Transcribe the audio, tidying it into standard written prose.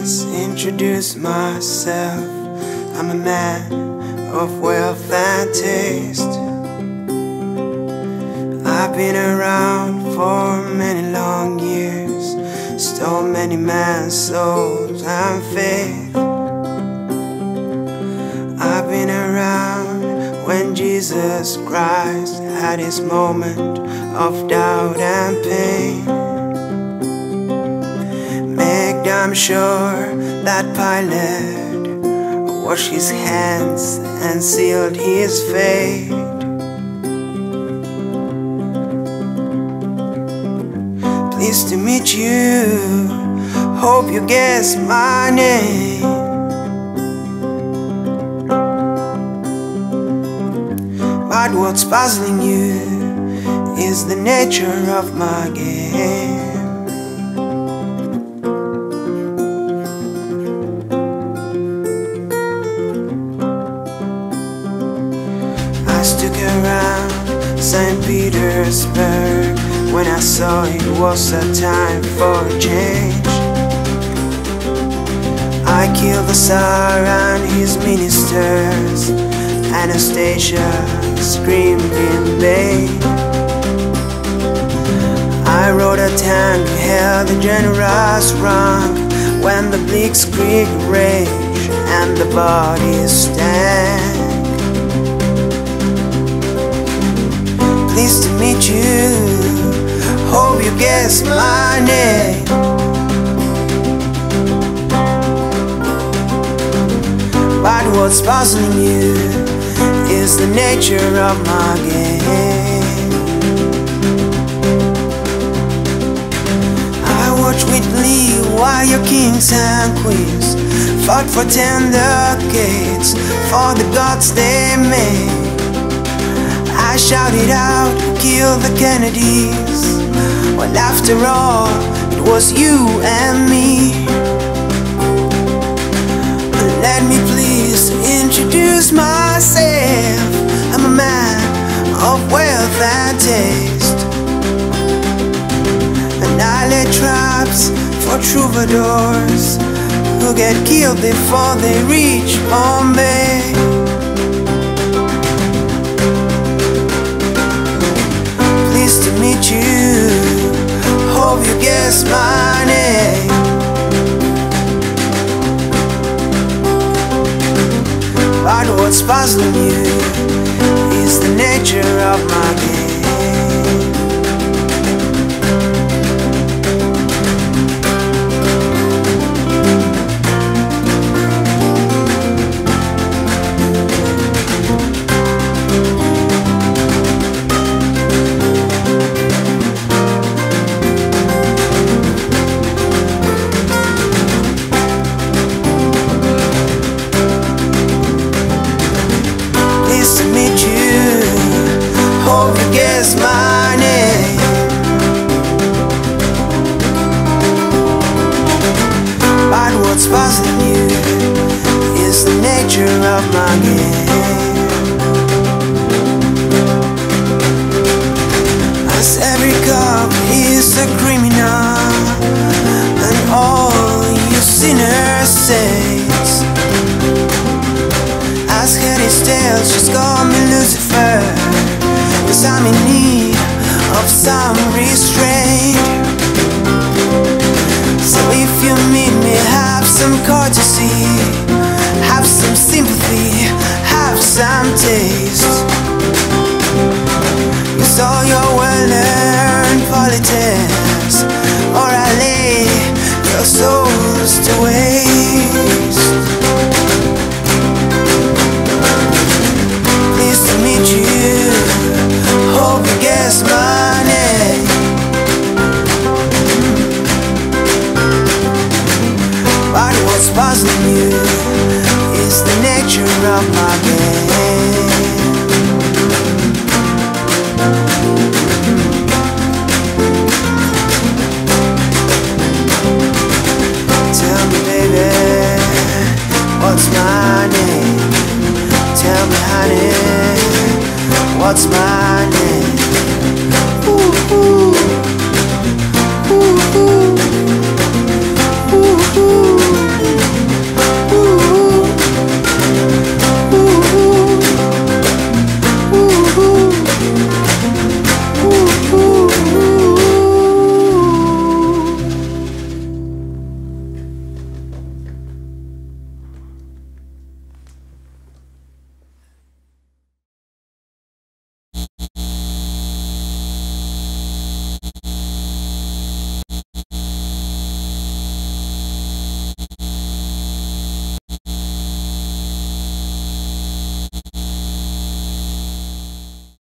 please introduce myself. I'm a man of wealth and taste. I've been around for many long years, stole many men's souls and faith. I've been around when Jesus Christ had his moment of doubt and pain. Make damn sure that Pilate washed his hands and sealed his fate. Pleased to meet you, hope you guess my name. But what's puzzling you is the nature of my game. I stuck around St. Petersburg when I saw it was a time for a change. I killed the Tsar and his ministers. Anastasia screamed in vain. I rode a tank, held a generous rank when the blitzkrieg raged and the bodies stank. Pleased to meet you, hope you guess my name. But what's puzzling you is the nature of my game. I watch with glee while your kings and queens fought for 10 decades for the gods they made. I shouted out, kill the Kennedys, well after all, it was you and me. Let me please introduce myself. I'm a man of wealth and taste, and I lay traps for troubadours who get killed before they reach Bombay. Pleased to meet you, hope you guess my name. But what's puzzling you is the nature of my game. Hope you guess my name. But what's puzzling you is the nature of my game. As every cop is a criminal, and all you sinners saints. As Hades tales, just call me Lucifer, 'cause I'm in need of some restraint. So if you meet me, have some courtesy, have some sympathy, have some taste. 'Cause all your well-learned politics, or I lay your souls to waste. Pleased to meet you, hope you guess my name. But what's puzzling you is the nature of my game.